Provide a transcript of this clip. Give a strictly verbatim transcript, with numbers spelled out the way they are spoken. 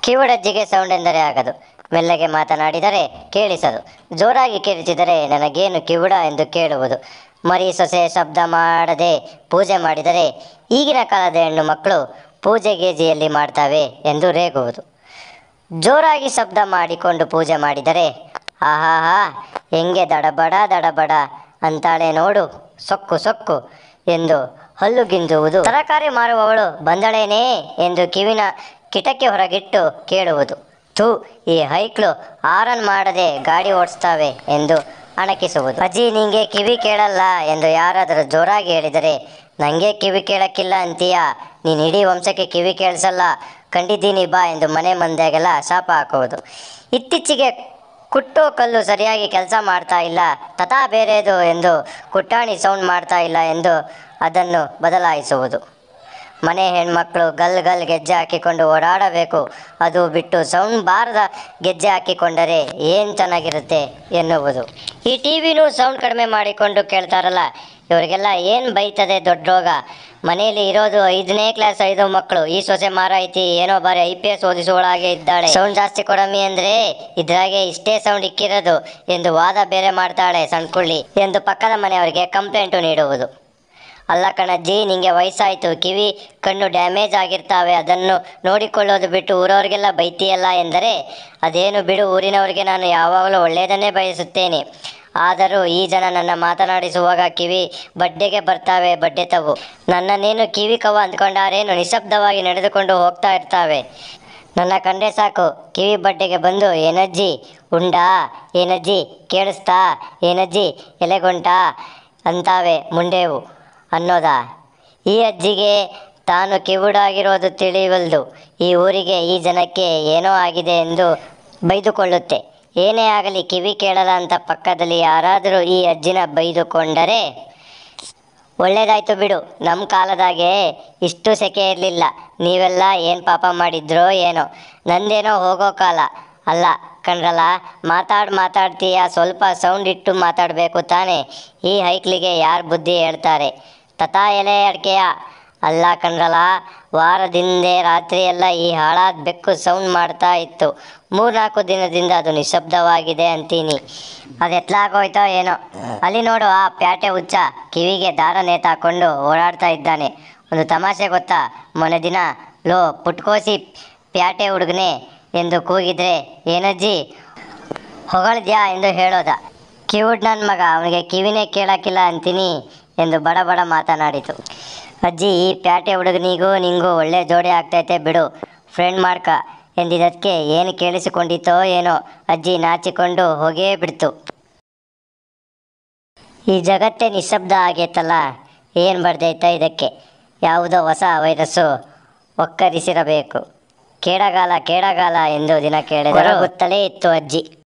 ಕಿವುಡಜ್ಜಿಗೆ sound ಎಂದರೆ ಆಗದು. ಮೆಲ್ಲಗೆ ಮಾತನಾಡಿದರೆ ಕೇಳಿಸದು. ಜೋರಾಗಿ ಕಿರುಚಿದರೆ ನನಗೇನು ಕಿವುಡ ಎಂದು ಕೇಳುವುದು. ಮರಿ ಸೊಸೆ ಶಬ್ದ ಮಾಡದೆ ಪೂಜೆ ಮಾಡಿದರೆ ಈಗಿನ ಕಾಲದ ಹೆಣ್ಣು ಮಕ್ಕಳು ಪೂಜೆ ಗೇಜಿಯಲ್ಲಿ ಮಾಡ್ತಾವೆ ಎಂದು ರೇಗುವುದು. ಜೋರಾಗಿ ಶಬ್ದ ಮಾಡಿಕೊಂಡು ಪೂಜೆ ಮಾಡಿದರೆ ಆಹಾಹಾ ಹೆಂಗೆ ದಡಬಡ ದಡಬಡ ಅಂತಾಳೆ ನೋಡು, ಸೊಕ್ಕು ಸೊಕ್ಕು ಎಂದು ಹಲ್ಲು ಗಿಂಜುವುದು. ತರಕಾರಿ ಮಾರುವವಳು ಬಂದಳೇನೇ ಎಂದು ಕಿವಿನ ಕಿಟಕಿ ಹೊರಗಿಟ್ಟು ಕೇಳುವುದು. ಥೂ, ಈ ಹೈಕ್ಳು ಆರನ್ ಮಾಡದೆ ಗಾಡಿ ಓಡಿಸ್ತಾವೆ ಎಂದು ಅಣಕಿಸುವುದು. ಅಜ್ಜಿ, ನಿಂಗೆ ಕಿವಿ ಕೇಳಲ್ಲ ಎಂದು ಯಾರಾದರೂ ಜೋರಾಗಿ ಹೇಳಿದರೆ, ನನಗೆ ಕಿವಿ ಕೇಳಕ್ಕಿಲ್ಲ ಅಂತೀಯಾ, ನೀನು ಇಡೀ ವಂಶಕ್ಕೆ ಕಿವಿ ಕೇಳಿಸಲ್ಲ, ಕಂಡಿದ್ದೀನಿ ಬಾ ಎಂದು ಮನೆ ಮಂದಿಗೆಲ್ಲ ಶಾಪ ಹಾಕುವುದು. ಇತ್ತೀಚೆಗೆ ಕುಟ್ಟೋ ಕಲ್ಲು ಸರಿಯಾಗಿ ಕೆಲಸ ಮಾಡ್ತಾ ಇಲ್ಲ, ತಥಾ ಬೇರೆದು ಎಂದು ಕುಟ್ಟಾಣಿ ಸೌಂಡ್ ಮಾಡ್ತಾ ಇಲ್ಲ ಎಂದು ಅದನ್ನು ಬದಲಾಯಿಸುವುದು. ಮನೆ ಹೆಣ್ಮಕ್ಳು ಗಲ್ ಗಲ್ ಗೆಜ್ಜೆ ಹಾಕಿಕೊಂಡು ಓಡಾಡಬೇಕು, ಅದು ಬಿಟ್ಟು ಸೌಂಡ್ ಬಾರದ ಗೆಜ್ಜೆ ಹಾಕಿಕೊಂಡರೆ ಏನು ಚೆನ್ನಾಗಿರುತ್ತೆ ಎನ್ನುವುದು. ಈ ಟಿ ವಿನೂ ಸೌಂಡ್ ಕಡಿಮೆ ಮಾಡಿಕೊಂಡು ಕೇಳ್ತಾರಲ್ಲ, ಇವರಿಗೆಲ್ಲ ಏನು ಬೈತದೆ ದೊಡ್ಡ ರೋಗ. ಮನೆಯಲ್ಲಿ ಇರೋದು ಐದನೇ ಕ್ಲಾಸ್ ಐದು ಮಕ್ಕಳು, ಈ ಸೊಸೆ ಮಾರಾಯ್ತಿ ಏನೋ ಬಾರಿ ಐ ಪಿ ಎಸ್ ಓದಿಸುವಳಾಗೆ ಇದ್ದಾಳೆ, ಸೌಂಡ್ ಜಾಸ್ತಿ ಕೊಡಮ್ಮಿ ಅಂದರೆ ಇದ್ರಾಗೆ ಇಷ್ಟೇ ಸೌಂಡ್ ಇಕ್ಕಿರೋದು ಎಂದು ವಾದ ಬೇರೆ ಮಾಡ್ತಾಳೆ ಸಣ್ಕುಳ್ಳಿ ಎಂದು ಪಕ್ಕದ ಮನೆಯವರಿಗೆ ಕಂಪ್ಲೇಂಟು ನೀಡುವುದು. ಅಲ್ಲ ಕಣಜ್ಜಿ, ನಿಂಗೆ ವಯಸ್ಸಾಯಿತು, ಕಿವಿ ಕಣ್ಣು ಡ್ಯಾಮೇಜ್ ಆಗಿರ್ತಾವೆ, ಅದನ್ನು ನೋಡಿಕೊಳ್ಳೋದು ಬಿಟ್ಟು ಊರವ್ರಿಗೆಲ್ಲ ಬೈತೀಯಲ್ಲ ಎಂದರೆ, ಅದೇನು ಬಿಡು, ಊರಿನವರಿಗೆ ನಾನು ಯಾವಾಗಲೂ ಒಳ್ಳೆಯದನ್ನೇ ಬಯಸುತ್ತೇನೆ. ಆದರೂ ಈ ಜನ ನನ್ನ ಮಾತನಾಡಿಸುವಾಗ ಕಿವಿ ಬಡ್ಡೆಗೆ ಬರ್ತಾವೆ, ಬಡ್ಡೆತವು. ನನ್ನನ್ನೇನು ಕಿವಿ ಕವ ಅಂದ್ಕೊಂಡಾರೇನು, ನಿಶಬ್ದವಾಗಿ ನಡೆದುಕೊಂಡು ಹೋಗ್ತಾ ಇರ್ತಾವೆ. ನನ್ನ ಕಂಡೆ ಸಾಕು ಕಿವಿ ಬಡ್ಡೆಗೆ ಬಂದು, ಏನಜ್ಜಿ ಉಂಡಾ, ಏನಜ್ಜಿ ಕೇಳಿಸ್ತಾ, ಏನಜ್ಜಿ ಎಲೆಗೊಂಟಾ ಅಂತಾವೆ ಮುಂಡೇವು ಅನ್ನೋದಾ. ಈ ಅಜ್ಜಿಗೆ ತಾನು ಕಿವುಡಾಗಿರೋದು ತಿಳಿವಲ್ದು, ಈ ಊರಿಗೆ ಈ ಜನಕ್ಕೆ ಏನೋ ಆಗಿದೆ ಎಂದು ಬೈದುಕೊಳ್ಳುತ್ತೆ. ಏನೇ ಆಗಲಿ ಕಿವಿ ಕೇಳಲ್ಲ ಅಂತ ಪಕ್ಕದಲ್ಲಿ ಯಾರಾದರೂ ಈ ಅಜ್ಜಿನ ಬೈದುಕೊಂಡರೆ, ಒಳ್ಳೇದಾಯ್ತು ಬಿಡು, ನಮ್ಮ ಕಾಲದಾಗೆ ಇಷ್ಟು ಸೆಕೆ ಇರಲಿಲ್ಲ, ನೀವೆಲ್ಲ ಏನು ಪಾಪ ಮಾಡಿದ್ರೋ ಏನೋ, ನಂದೇನೋ ಹೋಗೋ ಕಾಲ ಅಲ್ಲ ಕಣ್ರಲ್ಲ, ಮಾತಾಡ್ ಮಾತಾಡ್ತೀಯ, ಸ್ವಲ್ಪ ಸೌಂಡ್ ಇಟ್ಟು ಮಾತಾಡಬೇಕು ತಾನೇ, ಈ ಹೈಕ್ಲಿಗೆ ಯಾರು ಬುದ್ಧಿ ಹೇಳ್ತಾರೆ, ತಥಾ ಎಲೆ ಅಡ್ಕೆಯ. ಅಲ್ಲ ಕಣ್ರಲ್ಲ, ವಾರದಿಂದೆ ರಾತ್ರಿಯೆಲ್ಲ ಈ ಹಾಳಾದ ಬೆಕ್ಕು ಸೌಂಡ್ ಮಾಡ್ತಾ ಇತ್ತು, ಮೂರ್ನಾಲ್ಕು ದಿನದಿಂದ ಅದು ನಿಶಬ್ದವಾಗಿದೆ ಅಂತೀನಿ, ಅದು ಎತ್ಲಾಗೋಯ್ತೋ ಏನೋ. ಅಲ್ಲಿ ನೋಡು, ಆ ಪ್ಯಾಟೆ ಹುಚ್ಚ ಕಿವಿಗೆ ದಾರ ನೇತಾಕೊಂಡು ಓಡಾಡ್ತಾ ಇದ್ದಾನೆ. ಒಂದು ತಮಾಷೆ ಗೊತ್ತಾ, ಮೊನ್ನೆ ದಿನ ಲೋ ಪುಟ್ಕೋಸಿ ಪ್ಯಾಟೆ ಹುಡುಗನೆ ಎಂದು ಕೂಗಿದ್ರೆ, ಏನಜ್ಜಿ ಹೊಗಳ್ದ್ಯಾ ಎಂದು ಹೇಳೋದ. ಕಿವುಡ್ ನನ್ನ ಮಗ, ಅವನಿಗೆ ಕಿವಿನೇ ಕೇಳಕ್ಕಿಲ್ಲ ಅಂತೀನಿ ಎಂದು ಬಡ ಬಡ ಮಾತನಾಡಿತು. ಅಜ್ಜಿ, ಈ ಪ್ಯಾಟೆ ಹುಡುಗನಿಗೂ ನಿಂಗೂ ಒಳ್ಳೆ ಜೋಡಿ ಆಗ್ತೈತೆ ಬಿಡು, ಫ್ರೆಂಡ್ ಮಾಡ್ಕ ಎಂದಿದ್ದಕ್ಕೆ ಏನು ಕೇಳಿಸಿಕೊಂಡಿತೋ ಏನೋ, ಅಜ್ಜಿ ನಾಚಿಕೊಂಡು ಹೋಗೇ ಬಿಡ್ತು. ಈ ಜಗತ್ತೇ ನಿಶಬ್ದ ಆಗೈತಲ್ಲ, ಏನು ಬರ್ದೈತ ಇದಕ್ಕೆ, ಯಾವುದೋ ಹೊಸ ವೈರಸ್ಸು ಒಕ್ಕರಿಸಿರಬೇಕು. ಕೇಡಗಾಲ ಕೇಡಗಾಲ ಎಂದು ದಿನ ಕೇಳಿದರೆ ಗೊತ್ತಲೇ ಇತ್ತು ಅಜ್ಜಿ.